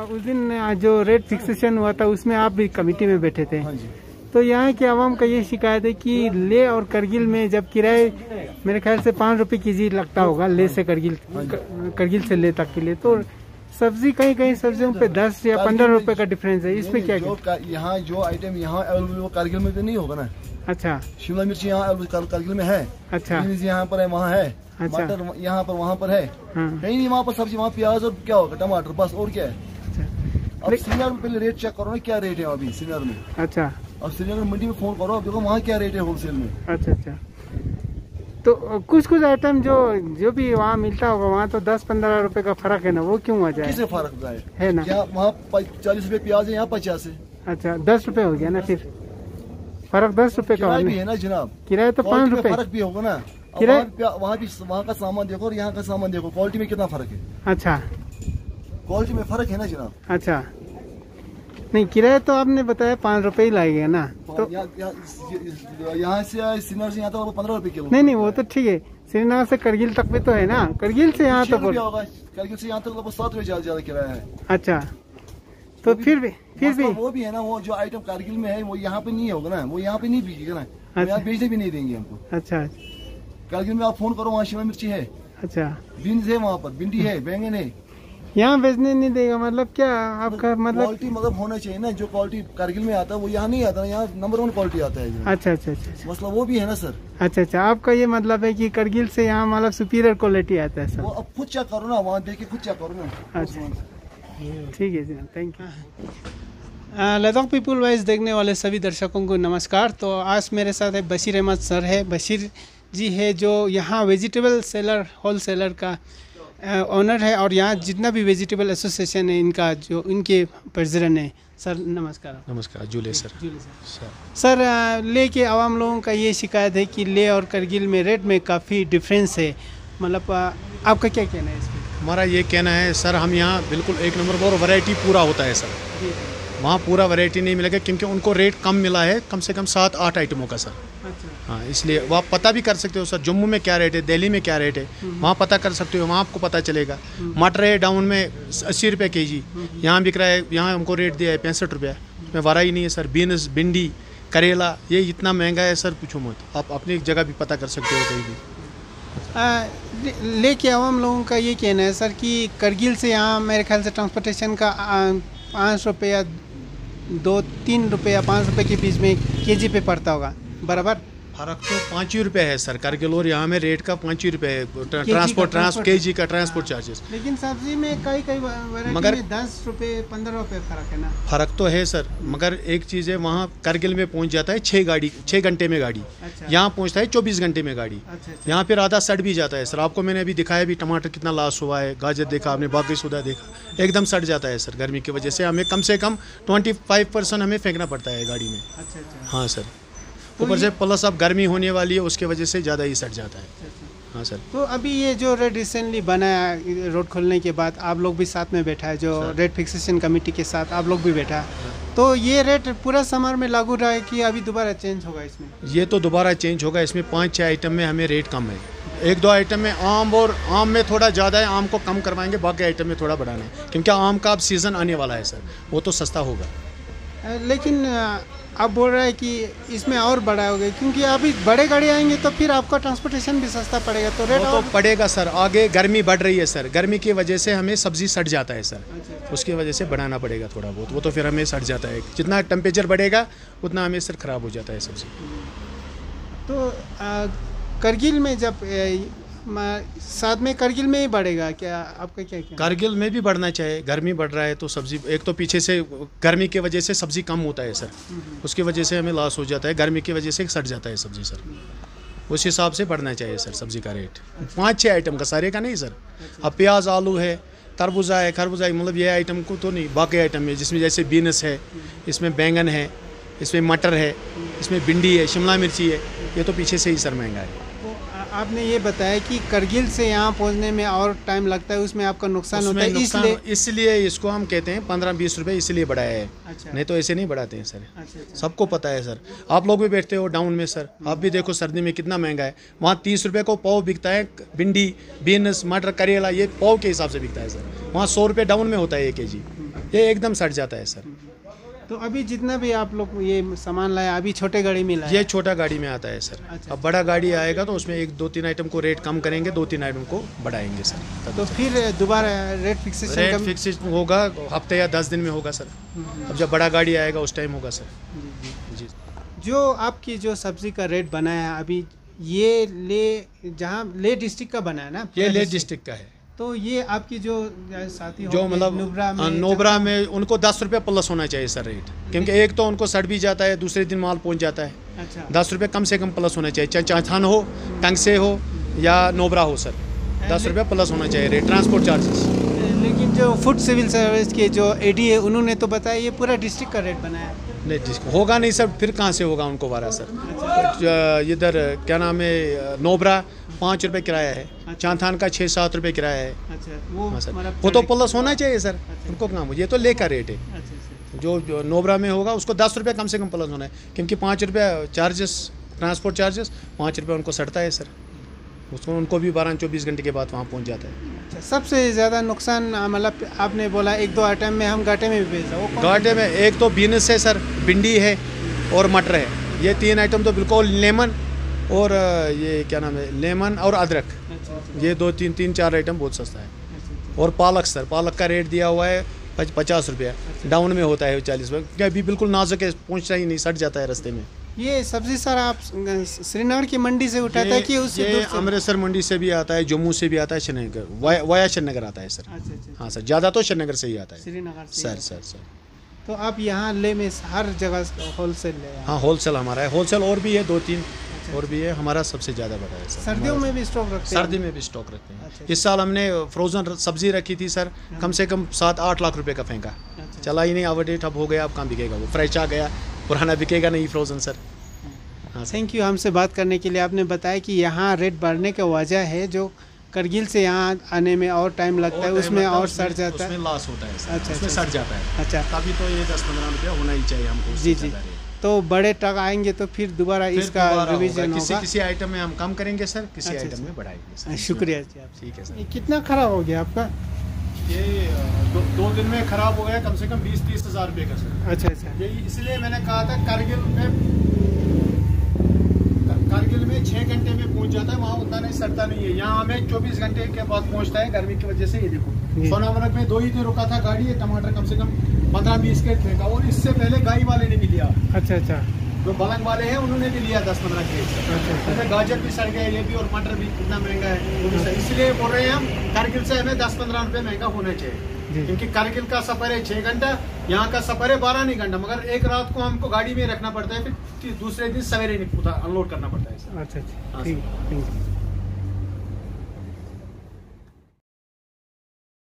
उस दिन जो रेट फिक्सेशन हुआ था उसमें आप भी कमेटी में बैठे थे। हाँ जी। तो यहाँ के आवाम का ये शिकायत है कि ले और करगिल में जब किराए मेरे ख्याल से 5 रुपए केजी लगता होगा ले से करगिल, करगिल से ले तक के लिए, तो सब्जी कहीं कहीं सब्जियों पे 10 या 15 रुपए का डिफरेंस है, इसमें क्या यहाँ जो आइटम यहाँ अवेलेबल वो करगिल में तो नहीं होगा ना। अच्छा। शिमला मिर्ची यहाँ करगिल में है। अच्छा। यहाँ पर है, वहाँ है। अच्छा। मटर यहाँ पर वहाँ पर है। कहीं नहीं, वहाँ पर सब्जी, वहाँ प्याज और क्या होगा टमाटर, बस और क्या है। अब श्रीनगर में पहले रेट चेक करो ना, क्या रेट है अभी श्रीनगर में। अच्छा। अब श्रीनगर मंडी में फोन करो, देखो वहाँ क्या रेट है होलसेल में। अच्छा अच्छा। तो कुछ कुछ आइटम जो भी वहाँ मिलता होगा वहाँ तो 10-15 रुपए का फर्क है ना, वो क्यों आ जाए? किसे फर्क है ना? वहाँ 40 रुपए प्याज है, यहाँ 50 है। अच्छा, 10 रुपए हो गया ना, फिर फर्क 10 रुपए का भी है ना जनाब। किराया तो 5 रुपए फर्क भी होगा ना। वहाँ भी वहाँ का सामान देखो और यहाँ का सामान देखो, क्वालिटी में कितना फर्क है। अच्छा, क्वालिटी में फर्क है ना जनाब। अच्छा, नहीं किराया तो आपने बताया 5 रुपए ही लगेगा ना। तो यहाँ से श्रीनगर से यहाँ तक 15 रुपए किलो। नहीं, वो तो ठीक है, श्रीनगर से करगिल तक भी तो है ना, करगिल से यहाँ तक होगा, करगिल से यहाँ तक 7 रुपए ज्यादा किराया है। अच्छा, तो फिर भी वो भी है ना, वो जो आइटम करगिल में है वो यहाँ पे नहीं होगा ना, वो यहाँ पे नहीं बिकेगा ना। अच्छा। यहाँ बेचने भी नहीं देंगे हमको। अच्छा, करगिल में आप फोन करो, वहाँ शिमला मिर्ची है। अच्छा, बीन्स है, वहाँ पर भिंडी है, बैंगन है। यहाँ बेचने नहीं देगा मतलब क्या आपका मतलब? क्वालिटी मतलब होना चाहिए ना, जो क्वालिटी करगिल में आता है वो यहाँ नहीं आता, यहाँ नंबर 1 क्वालिटी आता है। अच्छा अच्छा अच्छा, मतलब वो भी है ना सर। अच्छा अच्छा, आपका ये मतलब है कि करगिल से यहाँ मतलब सुपीरियर क्वालिटी आता है सर? वो अब खुद चेक करो ना, वहाँ देख के खुद चेक करो ना। अच्छा, ठीक है जी, thank you. Ladakh people wise देखने वाले सभी दर्शकों को नमस्कार। तो आज मेरे साथ है बशीर अहमद सर है, बशीर जी है जो यहाँ वेजिटेबल सेलर होलसेलर का ऑनर है और यहाँ जितना भी वेजिटेबल एसोसिएशन है इनका जो इनके प्रेसिडेंट है। सर नमस्कार। नमस्कार। जुले सर। सर ले के आवाम लोगों का ये शिकायत है कि ले और करगिल में रेट में काफ़ी डिफरेंस है, मतलब आपका क्या कहना है इस पर? हमारा ये कहना है सर, हम यहाँ बिल्कुल एक नंबर पर वैरायटी पूरा होता है सर, वहाँ पूरा वैरायटी नहीं मिलेगा क्योंकि उनको रेट कम मिला है, कम से कम 7-8 आइटमों का सर। अच्छा। हाँ, इसलिए वो आप पता भी कर सकते हो सर, जम्मू में क्या रेट है, दिल्ली में क्या रेट है, वहाँ पता कर सकते हो, वहाँ आपको पता चलेगा। मटर है डाउन में 80 रुपये केजी, यहाँ बिक रहा है, यहाँ हमको रेट दिया है 65 रुपये, में वारा ही नहीं है सर। बीन्स, भिंडी, करेला ये इतना महंगा है सर, पूछो मत, आप अपनी जगह भी पता कर सकते हो कहीं भी। लेके आवाम लोगों का ये कहना है सर कि करगिल से यहाँ मेरे ख्याल से ट्रांसपोर्टेशन का 5 रुपये या 2-3 रुपये या 5 रुपये के बीच में केजी पे पड़ता होगा, बराबर? फर्क तो 5 ही रुपये है सर, करगिल और यहाँ में रेट का 5 ही रुपये है, ट्रांसपोर्ट केजी का ट्रांसपोर्ट चार्जेस। लेकिन सब्जी में कई मगर 10 रुपये 15 रुपये फर्क है ना। फर्क तो है सर, मगर एक चीज़ है, वहाँ करगिल में पहुँच जाता है 6 घंटे में गाड़ी। अच्छा। यहाँ पहुँचता है 24 घंटे में गाड़ी। अच्छा। यहाँ फिर आधा सड़ भी जाता है सर, आपको मैंने अभी दिखाया भी, टमाटर कितना लॉस हुआ है, गाजर देखा आपने, बाकी सौदा देखा, एकदम सड़ जाता है सर गर्मी की वजह से। हमें कम से कम 25% हमें फेंकना पड़ता है गाड़ी में। अच्छा। हाँ सर, ऊपर से प्लस अब गर्मी होने वाली है उसके वजह से ज़्यादा ही सड़ जाता है। हाँ सर। तो अभी ये जो रेट रिसेंटली बना है रोड खोलने के बाद, आप लोग भी साथ में बैठा है, जो रेट फिक्सेशन कमेटी के साथ आप लोग भी बैठा है, तो ये रेट पूरा समर में लागू रहा है कि अभी दोबारा चेंज होगा इसमें? ये तो दोबारा चेंज होगा, इसमें 5-6 आइटम में हमें रेट कम है, 1-2 आइटम में आम में थोड़ा ज़्यादा है, आम को कम करवाएंगे, बाकी आइटम में थोड़ा बढ़ाना है क्योंकि आम का अब सीज़न आने वाला है सर, वो तो सस्ता होगा। लेकिन आप बोल रहे हैं कि इसमें और बढ़ाओगे क्योंकि अभी बड़े गाड़ी आएंगे तो फिर आपका ट्रांसपोर्टेशन भी सस्ता पड़ेगा, तो रेट तो पड़ेगा सर। आगे गर्मी बढ़ रही है सर, गर्मी की वजह से हमें सब्जी सड़ जाता है सर। अच्छा। उसकी वजह से बढ़ाना पड़ेगा थोड़ा बहुत, वो तो फिर हमें सड़ जाता है, जितना टेम्परेचर बढ़ेगा उतना हमें सर ख़राब हो जाता है सब्जी। तो करगिल में जब साथ में करगिल में ही बढ़ेगा क्या, आपका क्या? करगिल में भी बढ़ना चाहिए, गर्मी बढ़ रहा है तो सब्जी, एक तो पीछे से गर्मी की वजह से सब्जी कम होता है सर, उसकी वजह से हमें लॉस हो जाता है, गर्मी की वजह से सड़ जाता है सब्जी सर, उस हिसाब से बढ़ना चाहिए सर सब्जी का रेट। 5-6 आइटम का, सारे का नहीं सर। अब प्याज, आलू है, तरबूजा है, खरबूजा है, मतलब ये आइटम को तो नहीं, बाकी आइटम है जिसमें जैसे बीन्स है, इसमें बैंगन है, इसमें मटर है, इसमें भिंडी है, शिमला मिर्ची है, ये तो पीछे से ही सर महंगा है। आपने ये बताया कि करगिल से यहाँ पहुँचने में और टाइम लगता है, उसमें आपका नुकसान होता है, इसलिए इसको हम कहते हैं 15-20 रुपये इसलिए बढ़ाया है। अच्छा। नहीं तो ऐसे नहीं बढ़ाते हैं सर। अच्छा। सबको पता है सर, आप लोग भी बैठते हो डाउन में सर, आप भी देखो सर्दी में कितना महंगा है, वहाँ 30 रुपये को पाव बिकता है, भिंडी, बीन्स, मटर, करेला ये पाव के हिसाब से बिकता है सर, वहाँ 100 रुपये डाउन में होता है 1 केजी। ये एकदम सड़ जाता है सर। तो अभी जितना भी आप लोग ये सामान लाया अभी छोटे गाड़ी में लाया? ये छोटा गाड़ी में आता है सर। अच्छा। अब बड़ा गाड़ी आएगा तो उसमें 1-2-3 आइटम को रेट कम करेंगे, 2-3 आइटम को बढ़ाएंगे सर। तो फिर दोबारा रेट फिक्सेशन होगा हफ्ते या 10 दिन में होगा सर। अब जब बड़ा गाड़ी आएगा उस टाइम होगा सर। जी। जो आपकी जो सब्जी का रेट बनाया अभी ये जहाँ ले डिस्ट्रिक्ट का बना है ना? ये ले डिस्ट्रिक्ट का है। तो ये आपकी जो साथी जो मतलब नोबरा में उनको 10 रुपये प्लस होना चाहिए सर रेट, क्योंकि एक तो उनको सड़ भी जाता है, दूसरे दिन माल पहुंच जाता है। अच्छा। 10 रुपये कम से कम प्लस होना चाहिए, चाहे चाथान हो, टंगसे हो या नोबरा हो सर, 10 रुपये प्लस होना चाहिए रेट, ट्रांसपोर्ट चार्जेस। लेकिन जो फूड सिविल सर्विस के जो एडी है उन्होंने तो बताया ये पूरा डिस्ट्रिक्ट का रेट बनाया है। नहीं होगा नहीं सर, फिर कहाँ से होगा उनको वारा सर। इधर क्या नाम है, नोबरा 5 रुपये किराया है, चांथान का 6-7 रुपये किराया है। अच्छा, वो तो प्लस होना चाहिए सर। उनको काम ये तो ले का रेट है। जो नोबरा में होगा उसको 10 रुपये कम से कम प्लस होना है, क्योंकि 5 रुपये चार्जेस, ट्रांसपोर्ट चार्जेस 5 रुपये उनको सड़ता है सर। उसको उनको भी 12-24 घंटे के बाद वहाँ पहुँच जाता है। सबसे ज़्यादा नुकसान मतलब आपने बोला 1-2 आइटम में हम घाटे में भी बेच रहे हैं। घाटे में एक तो बीन्स है सर, भिंडी है और मटर है। ये 3 आइटम तो बिल्कुल, लेमन और ये क्या नाम है, लेमन और अदरक। ये 2-3-4 आइटम बहुत सस्ता है। और पालक सर, पालक का रेट दिया हुआ है 50 रुपया, डाउन में होता है 40 रुपये, क्या अभी बिल्कुल नाजुक है, पहुँचता ही नहीं, सट जाता है रास्ते में। ये सब्जी सर आप श्रीनगर की मंडी से उठाता है कि उससे दूर से? अमृतसर मंडी से भी आता है, जम्मू से भी आता है, श्रीनगर वाया श्रीनगर आता है सर। अच्छा। हाँ सर, ज़्यादा तो श्रीनगर से ही आता है। श्रीनगर से सर। तो आप यहाँ ले में हर जगह होलसेल ले? हाँ होलसेल हमारा है, होलसेल और भी है 2-3 और भी है, हमारा सबसे ज़्यादा बड़ा है सर। सर्दियों में भी स्टॉक रखते हैं? सर्दी में भी स्टॉक रखते हैं। इस साल हमने फ्रोज़न सब्जी रखी थी सर, कम से कम 7-8 लाख रुपए का फेंका। चला ही नहीं, आउटडेट अब हो गया, अब कहाँ बिकेगा वो, फ्रेश आ गया, पुराना बिकेगा नहीं फ्रोज़न सर। थैंक यू हमसे बात करने के लिए। आपने बताया कि यहाँ रेट बढ़ने का वजह है जो करगिल से यहाँ आने में और टाइम लगता है, उसमें और सड़ जाता है, उसमें लॉस होता है सर। अच्छा, उसमें सड़ जाता है। अच्छा, तभी तो ये 10-15 रुपया होना ही चाहिए हमको। जी। तो बड़े ट्रक आएंगे तो फिर दोबारा इसका रिवीजन होगा। किसी आइटम में हम कम करेंगे सर, किसी आइटम में बढ़ाएंगे। शुक्रिया जी आप। ठीक है सर। कितना खराब हो गया आपका? ये 2 दिन में खराब हो गया कम से कम 20-30 हज़ार रुपये का सर। अच्छा। ये इसलिए मैंने कहा था कारगिल में 6 घंटे में पहुंच जाता है, वहाँ उतना नहीं सड़ता नहीं है। यहाँ हमें 24 घंटे के बाद पहुंचता है गर्मी की वजह से। ये देखो सोनामर्ग में 2 ही दिन रुका था गाड़ी, टमाटर कम से कम 15-20 के फेंका, और इससे पहले गाई वाले ने भी लिया। अच्छा। जो बलंग वाले हैं उन्होंने भी लिया 10-15 के। अच्छा। गाजर भी सड़ गए, ये भी, और मटर भी कितना महंगा है वो भी सर। इसलिए बोल रहे हैं हम कारगिल से हमें 10-15 रुपये महंगा होना चाहिए, क्योंकि कारगिल का सफर है 6 घंटा, यहाँ का सफर है 12 नहीं घंटा, मगर एक रात को हमको गाड़ी में रखना पड़ता है, फिर दूसरे दिन सवेरे अनलोड करना पड़ता है। अच्छा।